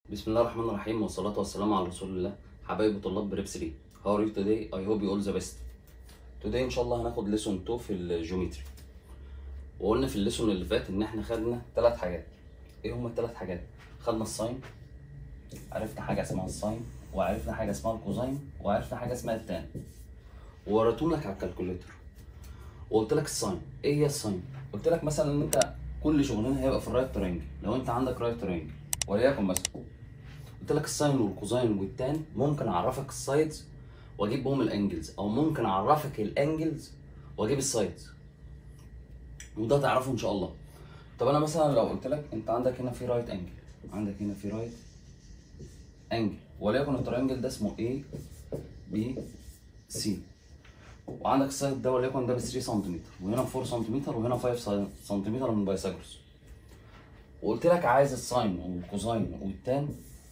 بسم الله الرحمن الرحيم والصلاة والسلام على رسول الله. حبايب طلاب بريب 3، How are you today? I hope you all the best. Today ان شاء الله هناخد ليسون 2 في الجيومتري. وقلنا في الليسون اللي فات ان احنا خدنا 3 حاجات. ايه هما ال3 حاجات؟ خدنا الساين، عرفنا حاجة اسمها الساين، وعرفنا حاجة اسمها الكوزاين، وعرفنا حاجة اسمها التان. ووريتهم لك على الكالكوليتر. وقلت لك الساين، ايه هي الساين؟ قلت لك مثلا ان انت كل شغلنا هيبقى في الرايت ترينجل. لو انت عندك رايت ترينجل وليكن مثلا قلت لك الساين والكوزاين والتان، ممكن اعرفك السايدز واجيب بهم الانجلز، او ممكن اعرفك الانجلز واجيب السايدز، وده تعرفه ان شاء الله. طب انا مثلا لو قلت لك انت عندك هنا في رايت انجل، عندك هنا في رايت انجل، وليكن الترينجل ده اسمه A B C، وعندك السايد ده وليكن ده ب 3 سم، وهنا 4 سم، وهنا 5 سم من بايثاغورس. وقلت لك عايز الساين والكوزاين والتان،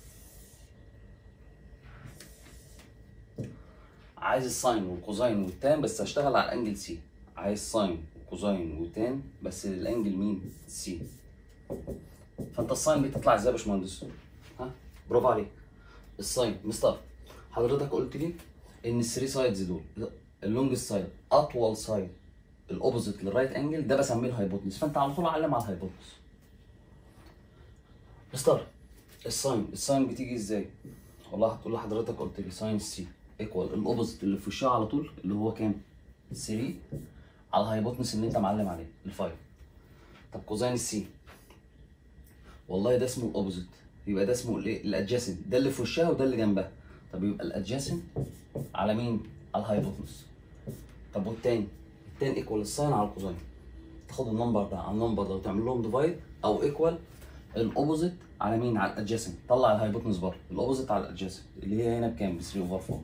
عايز الساين والكوزاين والتان بس هشتغل على الانجل سي. عايز ساين وكوزاين وتان بس الانجل مين؟ سي. فانت الساين بتطلع ازاي يا باشمهندس؟ ها؟ برافو عليك. الساين مستر حضرتك قلت لي ان ال3 سايدز دول اللونج سايد اطول سايد الاوبوزيت للرايت انجل ده بسميه الهايبوتنس، فانت على طول علم على الهايبوتنس. مستر الساين بتيجي ازاي؟ والله هتقول لحضرتك قلت لي ساين سي ايكوال الاوبوزيت اللي في وشها على طول اللي هو كام؟ 3 على الهايبوتنس اللي انت معلم عليه ال5. طب كوزين السي، والله ده اسمه الاوبوزيت، يبقى ده اسمه الايه؟ الادجاسنت، ده اللي في وشها وده اللي جنبها. طب يبقى الادجاسنت على مين؟ على الهايبوتنس. طب والتاني؟ التاني ايكوال الساين على الكوزين، تاخد النمبر ده على النمبر ده وتعمل لهم ديفايد، او ايكوال الاوبوزيت على مين؟ على الادجاسنت، طلع الهايبوتنس بره. الاوبوزيت على الادجاسنت اللي هي هنا بكام؟ ب 3/4.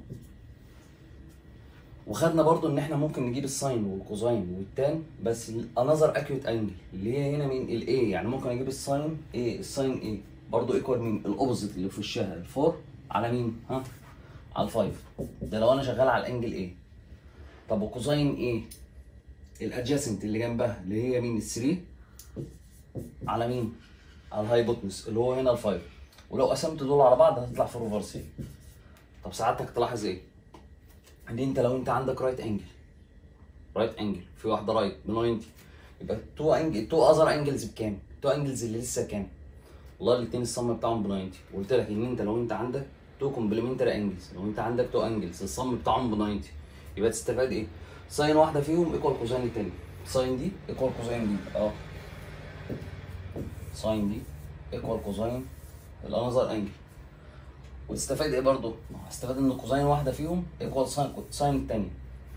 وخدنا برضو ان احنا ممكن نجيب الساين والكوزاين والتان بس انذر اكيوت انجل اللي هي هنا مين؟ الاي. يعني ممكن اجيب الساين ايه؟ الساين ايه برضو ايكوال مين؟ الاوبوزيت اللي في وشها ال4 على مين؟ ها؟ على ال5. ده لو انا شغال على الانجل ايه. طب وكوزاين ايه؟ الادجاسنت اللي جنبها اللي هي مين؟ ال3 على مين؟ على الهايبوتنس اللي هو هنا ال5. ولو قسمت دول على بعض هتطلع 4/3. طب ساعتك تلاحظ ايه؟ ان انت لو انت عندك رايت انجل في واحده رايت ب 90، يبقى تو اذر انجلز بكام؟ تو انجلز اللي لسه كام؟ والله الاثنين الصم بتاعهم ب 90. وقلت لك ان انت لو انت عندك تو كومبلمنتري انجلز، لو انت عندك تو انجلز الصم بتاعهم ب 90، يبقى تستفاد ايه؟ ساين واحده فيهم ايكوال كوزين الثاني. ساين دي ايكوال كوزين دي، ساين دي ايكوال كوزين الانذر انجل. وتستفاد ايه برضه؟ هستفاد ان كوزين واحده فيهم ايكوال ساين الثانيه.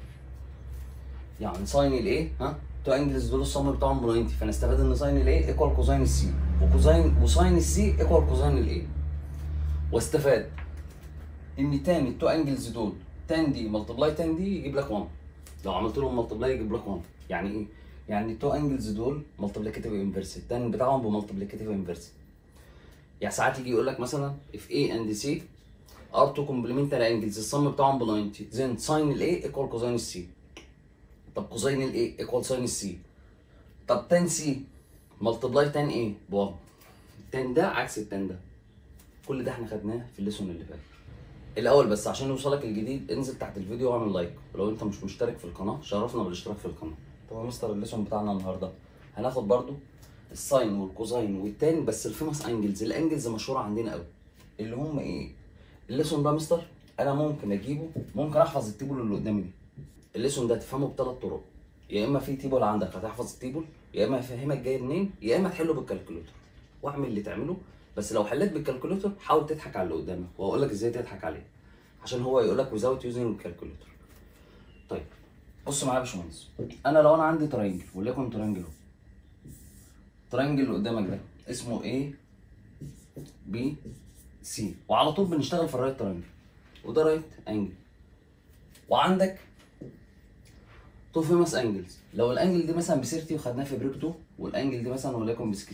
يعني ساين الايه تو انجلز دول الصم بتاعهم ب 90، فنستفاد ان ساين الايه ايكوال كوزين السي، وساين السي ايكوال كوزين الايه. واستفاد ان تاني التو انجلز دول تان دي ملتبلاي تان دي يجيب لك 1. لو عملت لهم ملتبلاي يجيب لك 1. يعني ايه؟ يعني التو انجلز دول ملتبليكاتيف انفرس، التان بتاعهم بملتبليكاتيف انفرس. يعني ساعات يجي يقول لك مثلا if A and C are two complementary angles الصم بتاعهم ب 90 then ساين الايه ايكوال كوزين السي. طب كوزين الايه ايكوال ساين السي. طب تان سي ملتبلاي تان ايه ب1. التان ده عكس التان ده. كل ده احنا خدناه في الليسون اللي فات. الاول بس عشان يوصلك الجديد انزل تحت الفيديو واعمل لايك، ولو انت مش مشترك في القناه شرفنا بالاشتراك في القناه. طب يا مستر الليسون بتاعنا النهارده هناخد برضو الساين والكوزاين والتان بس الفيمس انجلز، الانجلز مشهوره عندنا قوي اللي هم ايه. الليسون ده مستر انا ممكن اجيبه، ممكن احفظ التيبل اللي قدامي دي. الليسون ده تفهمه بثلاث طرق، يا اما في تيبل عندك هتحفظ التيبل، يا اما هفهمك جاي منين، يا اما تحله بالكالكوليتر. واعمل اللي تعمله، بس لو حليت بالكالكوليتر حاول تضحك على اللي قدامك وهقول لك ازاي تضحك عليه عشان هو يقول لك without using calculator. طيب بص معايا يا باشمهندس، انا لو انا عندي ترينجل وليكن ترينجل اهو، الترينجل اللي قدامك ده اسمه A B C، وعلى طول بنشتغل في الرايت ترينجل، وده رايت انجل، وعندك تو فيمس انجلز. لو الانجل دي مثلا ب 30 وخدناها في بريك 2، والانجل دي مثلا وليكن ب 60،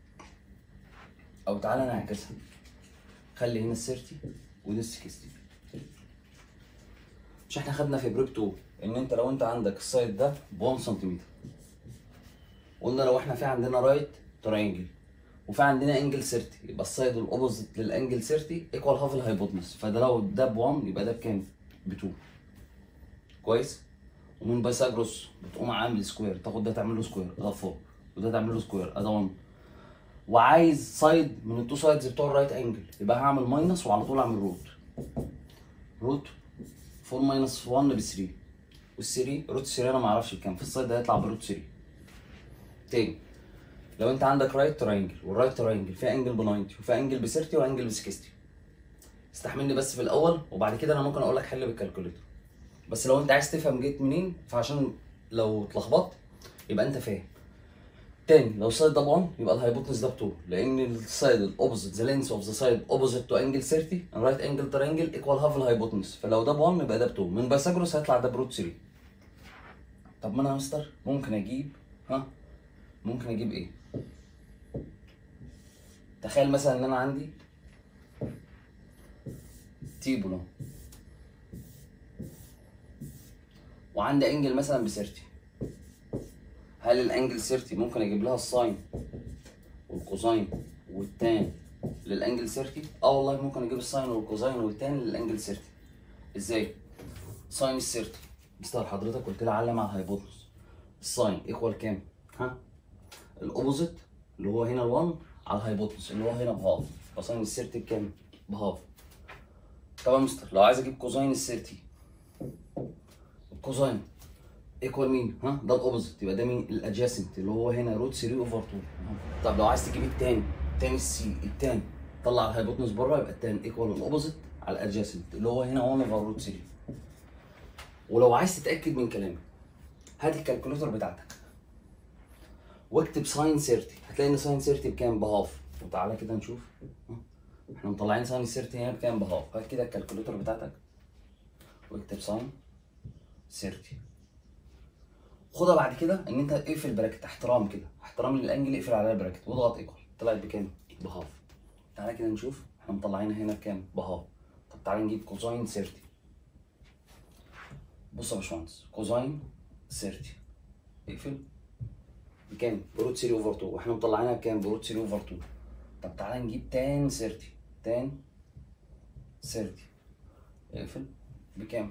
او تعالى نعكسها، خلي هنا ال 30 ودي ال 60. مش احنا خدنا في بريك 2 ان انت لو انت عندك السايد ده ب 1 سم، قلنا لو احنا في عندنا رايت ترينجل وفي عندنا انجل 30، يبقى السايد الاوبوزيت للانجل 30 ايكوال هاف الهايبوتنس، فده لو ده ب 1 يبقى ده بكام؟ ب 2. كويس؟ ومن بايثاغورس بتقوم عامل سكوير، تاخد ده تعمل له سكوير ده 4، وده تعمل له سكوير ده 1. وعايز سايد من التو سايدز بتوع الرايت انجل، يبقى هعمل ماينس وعلى طول اعمل روت 4 ماينس 1 ب 3، وال 3 روت 3 انا ما اعرفش بكام، في السايد ده هيطلع بروت 3. تاني، لو انت عندك رايت تراينجل، والرايت تراينجل فيها انجل ب 90 وفيها انجل ب 30 وانجل ب 60، استحملني بس في الاول وبعد كده انا ممكن اقول لك حل بالكالكوليتر. بس لو انت عايز تفهم جيت منين، فعشان لو اتلخبطت يبقى انت فاهم. تاني، لو السايد ده ب 1 يبقى الهايبوتنس ده ب 2، لان السايد الاوبوزيت ذا لينث اوف ذا سايد اوبوزيت تو انجل 30 رايت انجل تراينجل ايكوال هاف الهايبوتنس، فلو ده ب 1 يبقى ده ب 2، من بايثاغورس هيطلع ده بروت 3. طب ما انا يا مستر ممكن اجيب ممكن اجيب ايه؟ تخيل مثلا ان انا عندي تيبولو وعندي انجل مثلا ب 30، هل الانجل 30 ممكن اجيب لها الساين والكوزاين والتان للانجل 30؟ اه والله ممكن اجيب الساين والكوزاين والتان للانجل 30. ازاي؟ ساين ال 30 مستر حضرتك قلت لي علم على الهايبوتنس، الساين ايكوال كام؟ الاوبوزيت اللي هو هنا ال1 على الهايبوتنس اللي هو هنا بهاف، فساين ال 30 بكام؟ بهاف. طب يا مستر لو عايز اجيب كوزاين ال 30، الكوزاين ايكوال مين؟ ده الاوبوزيت، يبقى ده مين؟ الادجاسنت اللي هو هنا روت 3 اوفر 2. طب لو عايز تجيب التاني، التاني السي التاني طلع الهايبوتنس بره، يبقى التاني ايكوال الاوبوزيت على الادجاسنت اللي هو هنا 1 اوفر روت 3. ولو عايز تتاكد من كلامي، هات الكالكوليتر بتاعتك واكتب ساين 30، هتلاقي ان ساين 30 بكام؟ بهاف. وتعالى كده نشوف، احنا مطلعين ساين 30 هنا بكام؟ بهاف. هات كده الكالكوليتر بتاعتك واكتب ساين 30، خدها بعد كده ان انت اقفل براكت احترام كده، احترام للانجل، اقفل عليها براكت واضغط ايكوال، طلعت بكام؟ بهاف. تعالى كده نشوف احنا مطلعينها هنا بكام؟ بهاف. طب تعالى نجيب كوزاين 30. بص يا باشمهندس، كوزاين 30 اقفل بكام؟ بروت 3 اوفر 2، واحنا مطلعينها بكام؟ بروت 3 اوفر 2. طب تعالى نجيب تان 30، تان 30 اقفل بكام؟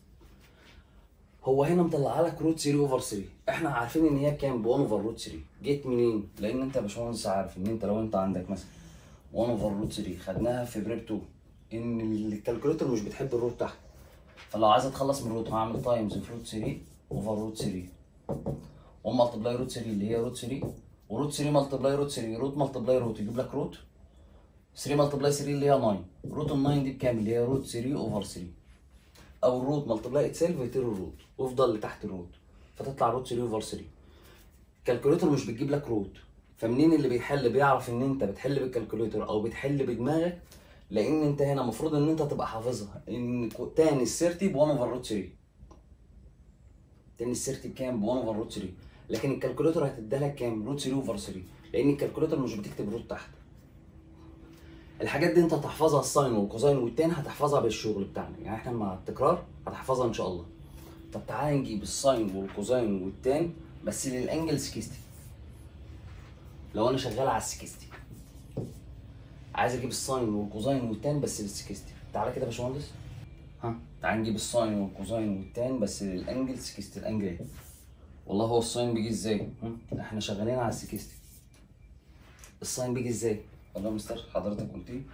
هو هنا مطلع لك روت 3 اوفر 3، احنا عارفين ان هي بكام؟ ب 1 اوفر روت 3. جيت منين؟ لان انت يا باشمهندس عارف ان انت لو انت عندك مثلا 1 اوفر روت 3 خدناها في بريب 2 ان الكالكوليتر مش بتحب الروت تحت، فلو عايز اتخلص من الروت هعمل تايمز في روت 3 اوفر روت 3 ومالتبلاي روت 3 اللي هي روت 3، وروت 3 مالتبلاي روت 3، روت مالتبلاي روت يجيب لك روت 3 مالتبلاي 3 اللي هي 9. روت ال 9 دي بكام؟ اللي هي روت 3 اوفر 3، او الروت مالتبلاي اتسيلف يطير الروت ويفضل لتحت الروت، فتطلع روت 3 اوفر 3. الكالكوليتر مش بتجيب لك روت، فمنين اللي بيحل بيعرف ان انت بتحل بالكالكوليتر او بتحل بدماغك؟ لان انت هنا المفروض ان انت تبقى حافظها ان تاني ال 30 ب 1 اوفر روت 3، تاني ال 30 بكام؟ ب 1 اوفر روت 3، لكن الكالكوليتر هتديها لك كام؟ روت 3 اوفر 3، لان الكالكوليتر مش بتكتب روت تحت. الحاجات دي انت هتحفظها، الساين والكوزاين والتان هتحفظها بالشغل بتاعنا، يعني احنا مع التكرار هتحفظها ان شاء الله. طب تعالى نجيب الساين والكوزاين والتان بس للانجل 60. لو انا شغال على ال 60 عايز اجيب الساين والكوزاين والتان بس لل 60، تعالى كده يا باشمهندس، تعالى نجيب الساين والكوزاين والتان بس للانجل 60. الانجل ايه؟ والله هو الساين بيجي ازاي؟ احنا شغالين على ال 60. الساين بيجي ازاي؟ والله يا مستر حضرتك قلت لي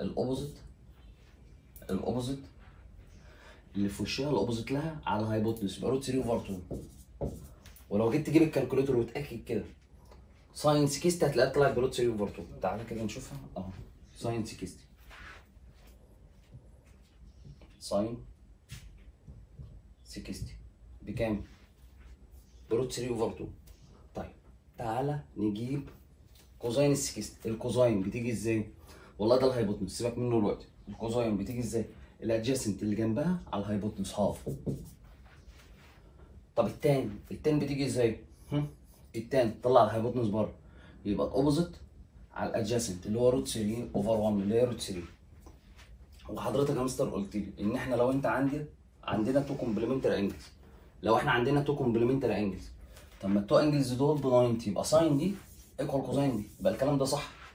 الاوبوزيت اللي في وشها الاوبوزيت لها على الهايبوتنس يبقى روت 3 اوفر 2. ولو جيت تجيب الكالكوليتر وتاكد كده ساين 60 هتلاقيها طلعت بروت 3 اوفر 2. تعالى كده نشوفها اهو، ساين 60 ساين 60 بكام؟ بروت 3 اوفر 2. طيب تعالى نجيب كوزاين ال 60. الكوزاين بتيجي ازاي؟ والله ده الهايبوتنس سيبك منه دلوقتي. الكوزاين بتيجي ازاي؟ الادجاسنت اللي جنبها على الهايبوتنس هاف. طب التان بتيجي ازاي؟ التان تطلع الهايبوتنس بره، يبقى الاوبوزيت على الادجاسنت اللي هو روت 3 اوفر 1 اللي هي روت 3. وحضرتك يا مستر قلت لي ان احنا لو انت عندنا تو كومبلمنتري انجلز، لو احنا عندنا تو كومبلمنتري انجلز، طب ما التو انجلز دول ب 90 يبقى ساين دي ايكوال كوزاين دي، يبقى الكلام ده صح.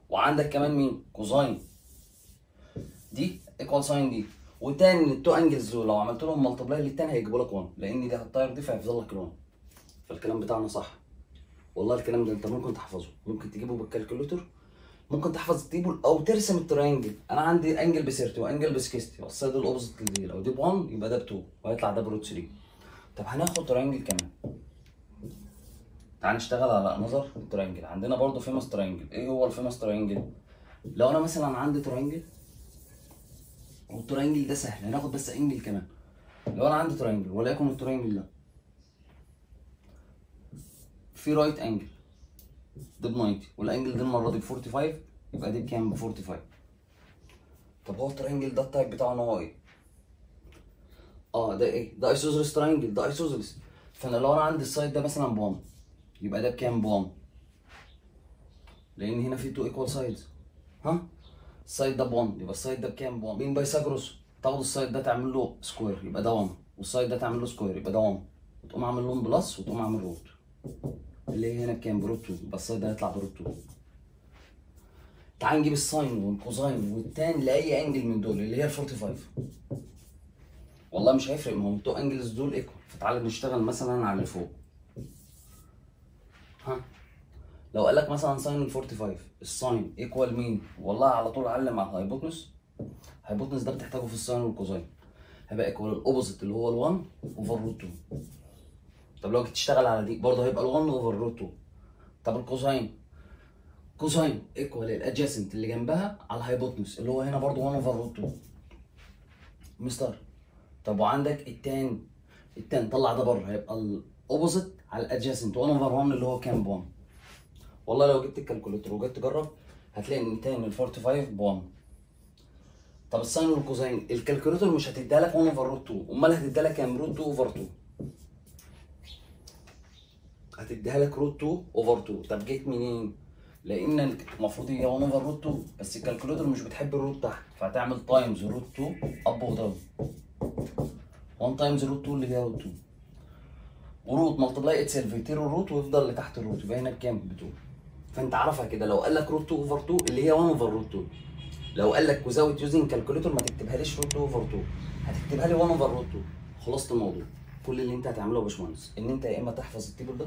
وعندك كمان مين؟ كوزاين دي ايكوال ساين دي. وتاني التو انجلز دول لو عملت لهم ملتبلاي للتاني هيجيبوا لك 1، لان دي هتطير دي فهيفضل لك ال1. فالكلام بتاعنا صح. والله الكلام ده انت ممكن تحفظه، ممكن تجيبه بالكالكوليتر، ممكن تحفظ التيبل او ترسم الترينجل. انا عندي انجل ب 30 وانجل ب 60، والسايد الاوبوزيت لدي، لو دي ب1 يبقى ده ب2 وهيطلع ده ب √3. طب هناخد ترينجل كمان. تعال نشتغل على نظر الترينجل. عندنا برضو فيمس ترينجل. ايه هو الفيمس ترينجل؟ لو انا مثلا عندي ترينجل والترينجل ده سهل، هناخد بس انجل كمان. لو انا عندي ترينجل وليكن الترينجل ده في رايت انجل ده ب 90، والانجل ده المره دي ب 45، يبقى دي بكام؟ ب 45. طب هو الترينجل ده التايب بتاعه ان هو ايه؟ ده ايه؟ ده ايسوزيلس ترينجل، ده ايسوزيلس. فانا لو انا عندي السايد ده مثلا ب 1، يبقى ده بكام؟ ب 1، لان هنا في 2 ايكوال سايدز. السايد ده ب 1 يبقى السايد ده بكام؟ ب 1. مين بايثاغورس؟ تاخد السايد ده تعمل له سكوير يبقى ده 1، والسايد ده تعمل له سكوير يبقى ده 1، وتقوم عامل لهم بلس وتقوم عامل روت، اللي هي هنا بكام؟ ب √2، يبقى السايد ده هيطلع ب √2. تعال نجيب الساين والكوزاين والتان لاي انجل من دول اللي هي ال 45. والله مش هيفرق، ما هم التو انجلز دول ايكوال. فتعالى نشتغل مثلا على اللي فوق. لو قال لك مثلا ساين ال 45، الساين ايكوال مين؟ والله على طول علم على الهايبوتنس. الهايبوتنس ده بتحتاجه في الساين والكوزاين، هيبقى ايكوال الاوبوزيت اللي هو ال1 اوفر √2. طب لو جيت تشتغل على دي برضه هيبقى ال1 اوفر √2. طب الكوزاين، كوزاين ايكوال الادجاسنت اللي جنبها على الهايبوتنس اللي هو هنا برضه 1 اوفر √2. مستر. طب وعندك التان طلع ده بره، هيبقى الاوبوزيت على الادجاسنت 1 اوفر 1 اللي هو كام؟ ب 1. والله لو جبت الكالكوليتر وجيت تجرب هتلاقي ان تان ال 45 ب 1. طب الساين والكوزاين الكالكوليتر مش هتديها لك 1 اوفر √2، امال هتديها لك كام؟ √2 اوفر 2. هتديها لك √2 اوفر 2. طب جيت منين؟ لان المفروض هي 1 اوفر √2، بس الكالكوليتر مش بتحب الروت تحت، فهتعمل تايمز √2 اب وداون. 1 تايمز √2 اللي هي √2، وروت ملتبلاي اتسيلف يطير الروت ويفضل اللي تحت الروت، يبقى هنا بكام؟ ب 2. فانت عرفها كده. لو قال لك √2 اوفر 2 اللي هي 1 اوفر √2، لو قال لك وزاوت يوزنج كالكوليتر ما تكتبهاليش √2 اوفر 2، هتكتبها لي 1 اوفر √2. خلصت الموضوع. كل اللي انت هتعمله يا باشمهندس ان انت يا اما تحفظ التيبل ده،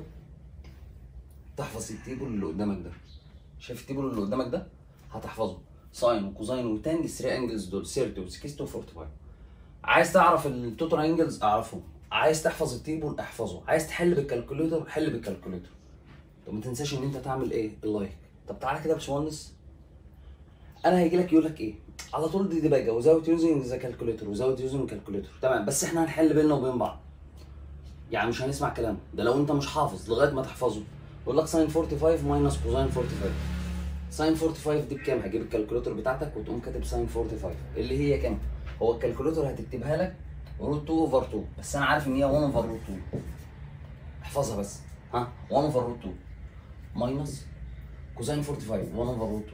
تحفظ التيبل اللي قدامك ده. شايف التيبل اللي قدامك ده؟ هتحفظه ساين وكوزاين وتان الثري انجلز دول 30 و60 و45. عايز تعرف التوتال انجلز اعرفهم، عايز تحفظ التيبل احفظه، عايز تحل بالكالكوليتر حل بالكالكوليتر. طب ما تنساش ان انت تعمل ايه؟ اللايك. طب تعالى كده يا باشمهندس، انا هيجي لك يقول لك ايه على طول؟ دي باجي وزاوت يوزنج ذا كالكوليتر وزاوت يوزنج كالكوليتر، تمام، بس احنا هنحل بيننا وبين بعض، يعني مش هنسمع كلام ده لو انت مش حافظ لغايه ما تحفظه. يقول لك ساين 45 ماينس كوزاين 45. ساين 45 دي بكام؟ هتجيب الكالكوليتر بتاعتك وتقوم كاتب ساين 45 اللي هي كام؟ هو الكالكوليتر هتكتبها لك √2 اوفر 2، بس انا عارف ان هي 1 اوفر √2. احفظها بس. 1 اوفر √2 ماينس كوزاين 45 1 اوفر √2.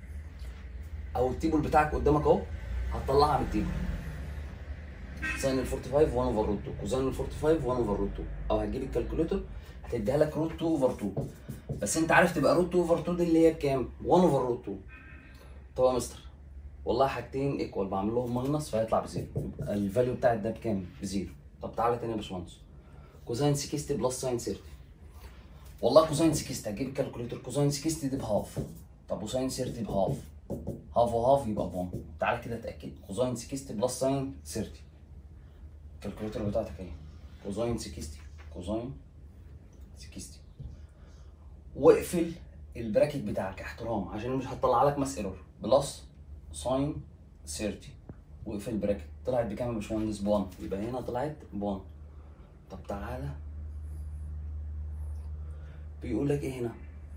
او التيبل بتاعك قدامك اهو، هتطلعها من التيبل. ساين ال 45 1 اوفر √2، كوزاين ال 45 1 اوفر √2، او هتجيب الكالكوليتر هتديها لك √2 اوفر 2. بس انت عارف تبقى √2 اوفر 2 دي اللي هي بكام؟ 1 اوفر √2. طب يا مستر والله حاجتين ايكوال بعمل لهم ماينس فهيطلع بزيرو، يبقى الفاليو بتاعت ده بكام؟ بزيرو. طب تعالى تاني يا باشمهندس، كوزاين 60 بلس ساين 30. والله كوزاين 60 هتجيب الكالكوليتر، كوزاين 60 دي بهاف، طب وساين 30 بهاف، هاف وهاف يبقى ب1. تعالى كده اتاكد، كوزاين 60 بلس ساين 30. الكالكوليتر بتاعتك اهي، كوزاين 60 كوزاين 60، واقفل البراكت بتاعك احترام عشان مش هتطلع لك ماس ايرور، بلس ساين 30 واقفل البراكت. طلعت بكام يا باشمهندس؟ ب1، يبقى هنا طلعت ب1. طب تعالى بيقول لك ايه هنا؟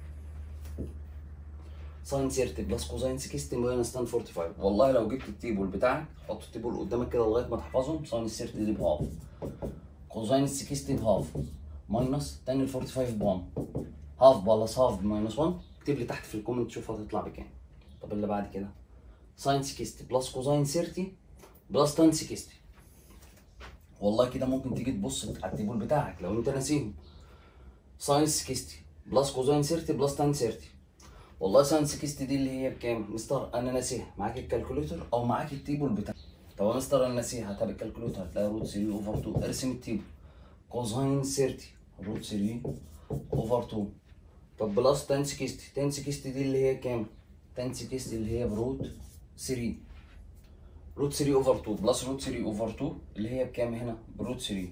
ساين 30 بلس كوزاين 60 ماينس تان 45. والله لو جبت التيبل بتاعك، حط التيبل قدامك كده لغايه ما تحفظهم. ساين 30 دي بهاف، كوزاين 60 بهاف، ماينس تان 45 ب1، هاف بلس هاف ماينس 1. اكتب لي تحت في الكومنت شوف هتطلع بكام. طب اللي بعد كده ساين 60 بلس كوزاين 30 بلس تان 60. والله كده ممكن تيجي تبص على التيبل بتاعك لو انت ناسيهم. ساين 60 بلس كوزاين 30 بلس تان 30. والله ساين 60 دي اللي هي بكام؟ مستر انا ناسيها، معاك الكالكوليتر او معاك التيبل بتاعك. طب يا مستر انا ناسيها، هتابع الكالكوليتر هتلاقي روت 3 اوفر 2، ارسم التيبل. كوزاين 30 روت 3 اوفر 2. طب بلس تان 60، تان 60 دي اللي هي كام؟ تان 60 اللي هي بروت 3. روت 3 اوفر 2 بلس روت 3 اوفر 2 اللي هي بكام هنا؟ بروت 3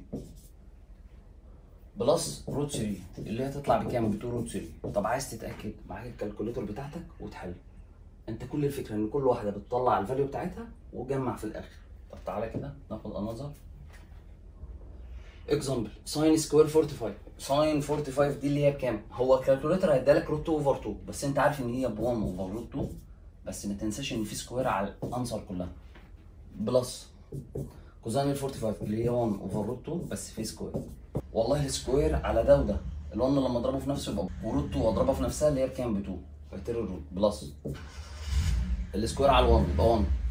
بلس روت 3 اللي هي تطلع بكام؟ ب 2 روت 3. طب عايز تتاكد، معاك الكالكوليتر بتاعتك وتحل. انت كل الفكره ان كل واحده بتطلع الفاليو بتاعتها وتجمع في الاخر. طب تعالى كده ناخد انذر اكزامبل. ساين سكوير 45. ساين 45 دي اللي هي بكام؟ هو الكالكوليتر هيديلك روت 2 اوفر 2، بس انت عارف ان هي ب 1 اوفر روت 2، بس ما تنساش ان في سكوير على الانسر كلها. بلس كوزين ال 45 اللي هي 1 اوفر روت 2 بس في سكوير. والله السكوير على ده وده، ال1 لما اضربه في نفسه يبقى وروت 2 اضربها في نفسها اللي هي بكام؟ ب 2 بكتير الروت. بلس السكوير على ال1 يبقى 1